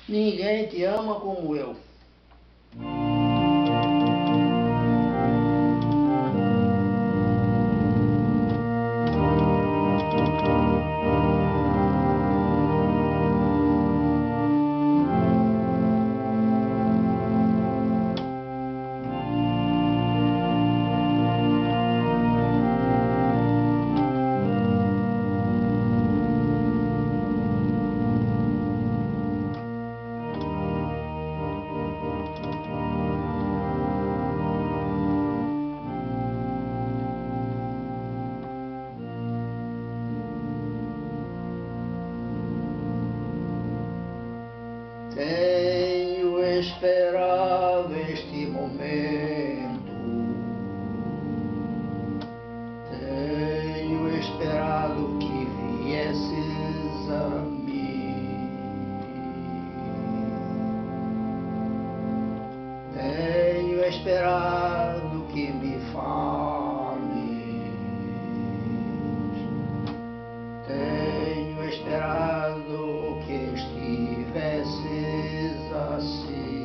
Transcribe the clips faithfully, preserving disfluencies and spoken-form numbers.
Ninguém te ama como eu. Tenho esperado este momento, tenho esperado que viesses a mim, tenho esperado que me fales, tenho esperado que estivesses assim.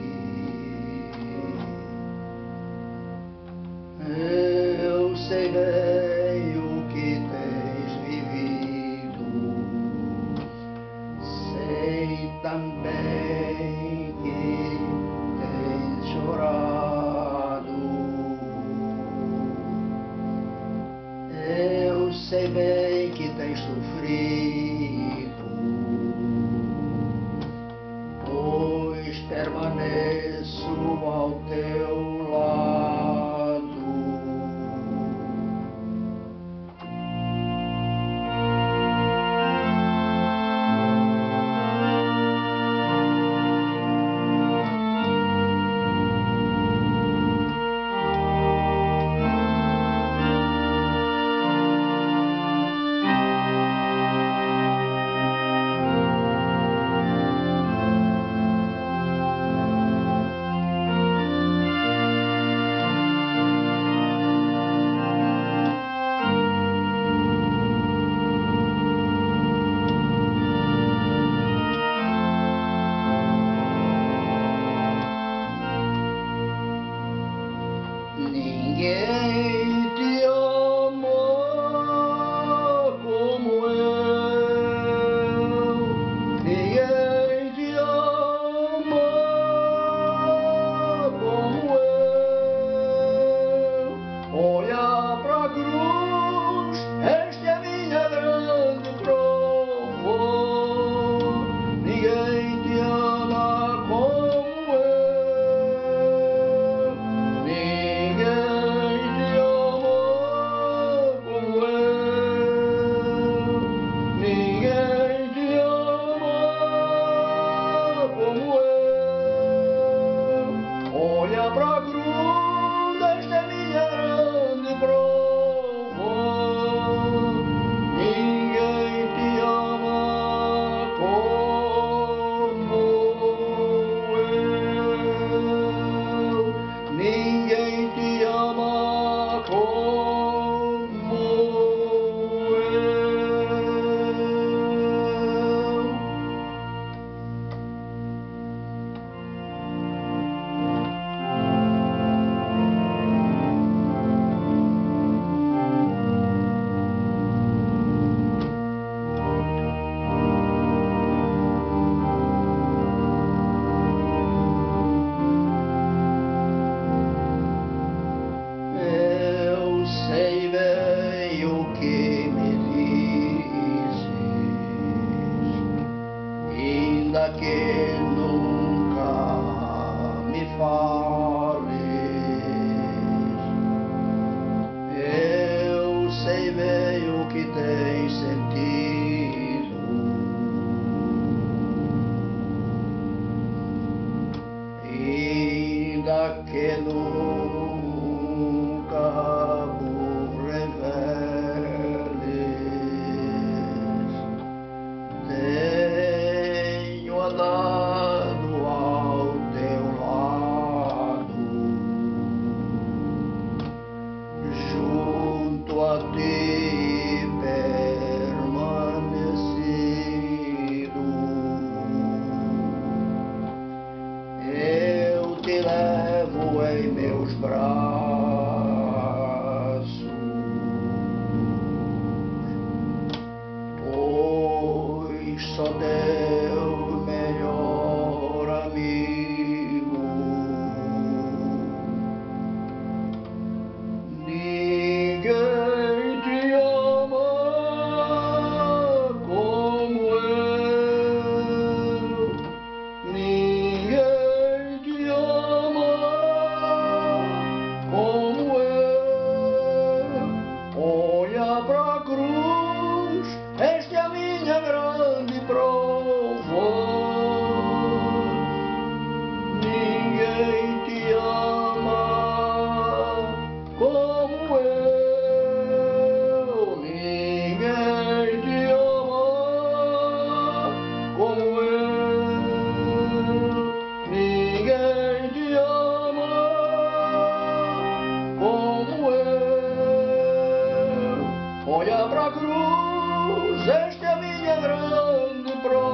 Eu sei bem o que tens vivido, sei também que tens chorado. Eu sei bem que tens sofrido, pois permaneço ao teu lado. Ninguém te ama como eu, ninguém te ama como eu. Olha pra cruz, esta é a minha grande prova. Ninguém te ama como eu. Olha pra cruz, esta é minha grande prova. Ninguém te ama como eu. Ninguém te ama como eu. Ainda que nunca me fales, eu sei bem o que tens sentido. Ainda que nunca me reveles, tenho andado ao teu lado, junto a ti permaneci. sou teu melhor amigo. Ninguém te ama como eu. Ninguém te ama como eu. Olha pra cruz, esta é a minha grande prova. Ninguém te ama como eu. Ninguém te ama como eu. Ninguém te ama como eu. Olha pra cruz, esta é a minha grande prova.